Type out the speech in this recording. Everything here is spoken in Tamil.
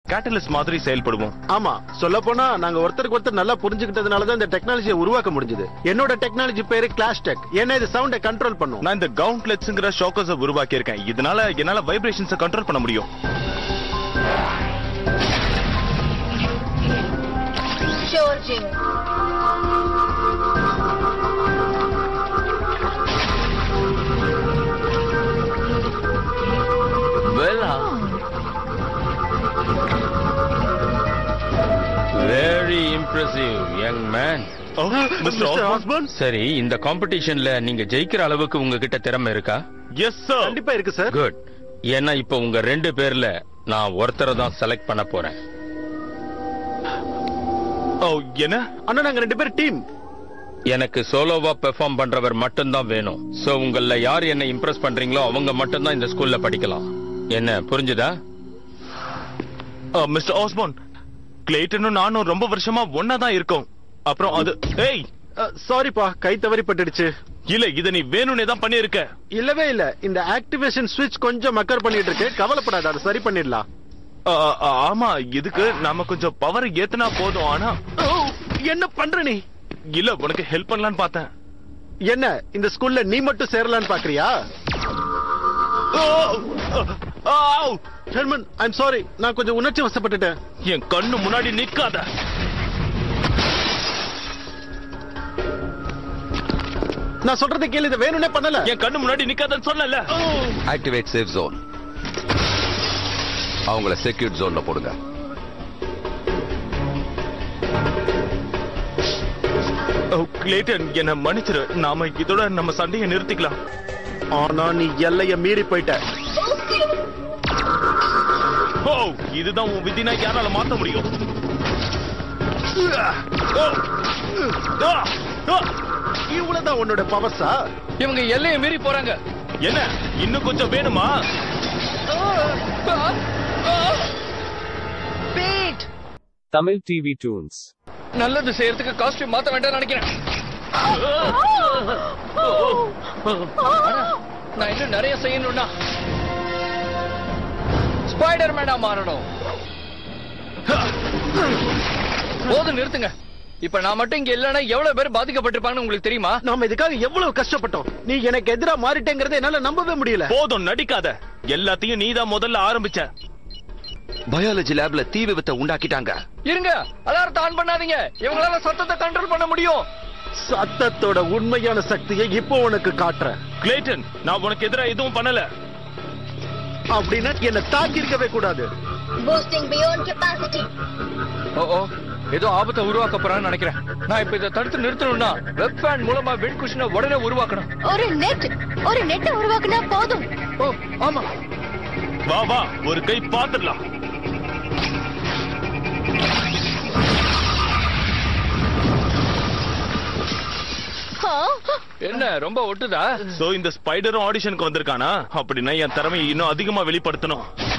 கேட்டலிஸ்ட் மாதிரி செயல்படுவோம். ஆமா, சொல்ல போனா நாங்க ஒருத்தருக்கு ஒருத்தர் நல்லா புரிஞ்சுக்கிட்டதுனால தான் இந்த டெக்னாலஜியை உருவாக்க முடிஞ்சது. என்னோட டெக்னாலஜி பேரு கிளாஷ் டெக். ஏன்னா இது சவுண்டை கண்ட்ரோல் பண்ணும். நான் இந்த கவுண்ட்லெட்ஸ்ங்கற ஷாக்கர்ஸை உருவாக்கி இருக்கேன். இதனால என்னால வைப்ரேஷன்ஸை கண்ட்ரோல் பண்ண முடியும். Very impressive, young man. Mister Osborne, சரி, இந்த காம்படிஷன்ல நீங்க ஜெயிக்கிற அளவுக்கு உங்ககிட்ட திறமை இருக்கா? Yes sir. கண்டிப்பா இருக்கு சார். குட். ஏன்னா இப்ப உங்க 2 பேர்ல நான் ஒருத்தரை தான் செலக்ட் பண்ண போறேன். ஓ, என்ன? அண்ணா, நாங்க 2 பேர் டீம். எனக்கு சோலோவா பெர்ஃபார்ம் பண்றவர் மட்டும்தான் வேணும். சோ உங்கள யார் என்ன இம்ப்ரெஸ் பண்றீங்களோ அவங்க மட்டும்தான் இந்த ஸ்கூல்ல படிக்கலாம். என்ன புரிஞ்சுதா? மிஸ்டர் ஆஸ்பர்ன், கிளேட்டனும் நானும் ரொம்ப வருஷமா ஒன்னா தான் இருக்கோம். அப்புறம் அது ஏய் சாரிப்பா, கை தவறி பட்டுடுச்சு. இல்ல, இத நீ வேணும்னே தான் பண்ணிருக்க. இல்லவே இல்ல, இந்த ஆக்டிவேஷன் ஸ்விட்ச் கொஞ்சம் மக்கர் பண்ணிட்டு இருக்கு. கவலைப்படாத, அதை சரி பண்ணிடலாம். ஆமா, இதுக்கு நாம கொஞ்சம் பவர் ஏத்துனா போதும். ஆனா என்ன பண்ற நீ? இல்ல, உனக்கு ஹெல்ப் பண்ணலான்னு பார்த்தேன். என்ன, இந்த ஸ்கூல்ல நீ மட்டும் சேரலான்னு பாக்குறியா? ஹெல்மன், ஐம் சாரி, நான் கொஞ்சம் உணர்ச்சி வசப்பட்டுட்டேன். என் கண்ணு முன்னாடி நிக்காத. நான் சொல்றதை கேளு, இதை வேணும்னே பண்ணல. என் கண்ணு முன்னாடி நிக்காதன்னு சொன்னல. Activate safe zone. அவங்கள செக்யூர் ஜோன்ல போடுங்க. கிளேட்டன், என்ன மன்னிச்சிரு. நாம இதோட நம்ம சண்டையை நிறுத்திக்கலாம். ஆனா நீ எல்லைய மீறி போயிட்ட. ஓ, இதுதான் உன் விதினா யாரால மாத்த முடியும்? இவ்வளவுதான் உன்னோட பவர்ஸா? இவங்க எல்லையை மீறி போறாங்க. என்ன, இன்னும் கொஞ்சம் வேணுமா? Tamil TV toons. நல்லது செய்யறதுக்கு காஸ்டியூம் மாத்த வேண்டாம் நினைக்கிறேன். நான் இன்னும் நிறைய செய்யணும்னா ஸ்பைடர் மேனா மாறணும். போதும், நிறுத்துங்க. இப்ப நான் மட்டும் இங்க இல்லன்னா எவ்வளவு பேர் பாதிக்கப்பட்டிருப்பாங்கன்னு உங்களுக்கு தெரியுமா? நாம இதுக்காக எவ்வளவு கஷ்டப்பட்டோம். நீ எனக்கு எதிரா மாறிட்டேங்கறத என்னால நம்பவே முடியல. போதும், நடிக்காத. எல்லாத்தையும் நீதான் முதல்ல ஆரம்பிச்ச. பயாலஜி லேப்ல தீ விபத்தை உண்டாக்கிட்டாங்க. இருங்க, அலாரத்தை ஆன் பண்ணாதீங்க. இவங்களால சத்தத்தை கண்ட்ரோல் பண்ண முடியும். சத்தத்தோட உண்மையான சக்தியை இப்போ உனக்கு காட்டுறேன். கிளேட்டன், நான் உனக்கு எதிராக எதுவும் பண்ணல. அப்படின்னா என்ன தாக்கி இருக்கவே கூடாது. ஓ, ஏதோ ஆபத்தை உருவாக்க போறான்னு நினைக்கிறேன். நான் இப்ப இதை தடுத்து நிறுத்தணும்னா வெப் ஃபேன் மூலமா விண்ட் குஷனை உடனே உருவாக்கணும். ஒரு நெட் உருவாக்குனா போதும். ஓ ஆமா, வா வா, ஒரு கை பாத்துடலாம். என்ன ரொம்ப ஒட்டுதா? சோ இந்த ஸ்பைடரும் ஆடிஷனுக்கு வந்திருக்கானா? அப்படின்னா என் திறமையை இன்னும் அதிகமா வெளிப்படுத்தணும்.